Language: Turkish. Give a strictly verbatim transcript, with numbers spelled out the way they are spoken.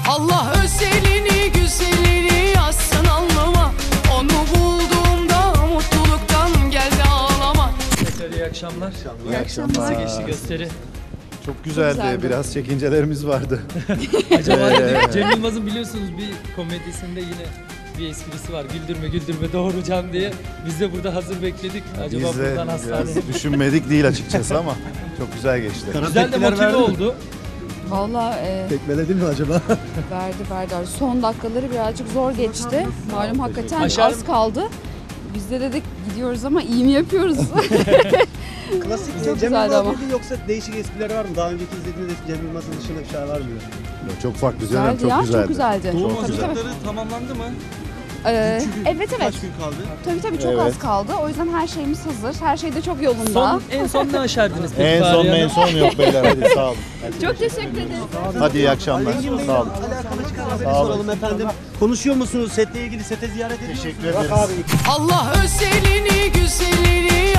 Allah özelini güzelini yazsın alnıma. Onu bulduğumda mutluluktan geldi ağlama. Tekrar iyi akşamlar. İyi akşamlar. Nasıl geçti gösteri? Çok güzeldi. Güzeldi. Biraz çekincelerimiz vardı. Acaba Ee, dedik, Cem Yılmaz'ın biliyorsunuz bir komedisinde yine bir esprisi var. Güldürme güldürme doğuracağım diye. Biz de burada hazır bekledik. Acaba Biz de buradan hastaneye... biraz düşünmedik değil açıkçası ama çok güzel geçti. Güzel de motive oldu. Valla e, Tekmeledi mi acaba? verdi verdi. Son dakikaları birazcık zor geçti. Malum hakikaten Başar- az kaldı. Biz de dedik gidiyoruz ama iyi mi yapıyoruz? Klasik Çok Cem güzeldi Yılmaz ama. mıydı yoksa değişik esprileri var mı? Daha önceki izlediğiniz Cem Yılmaz'ın dışında bir şey var mı? Çok farklı canım, güzeldi çok ya, güzeldi. çok güzeldi. Doğum Tabii, tabii. hazırlıkları tamamlandı mı? Ee, evet evet. Kaç gün kaldı? Tabii tabii çok Evet. az kaldı. O yüzden her şeyimiz hazır. Her şey de çok yolunda. Son, en son ne aşerdiniz peki En son Fahriye en Hanım? son yok beyler, hadi sağ olun. Çok teşekkür ederim. Hadi iyi akşamlar. Engin Bey'le Sağ olun. alakalı çıkan haberi Sağ olun. soralım efendim. Konuşuyor musunuz? Setle ilgili sete ziyaret ediyor Teşekkür musunuz? ederiz. Bak abi. Allah özelini güzelini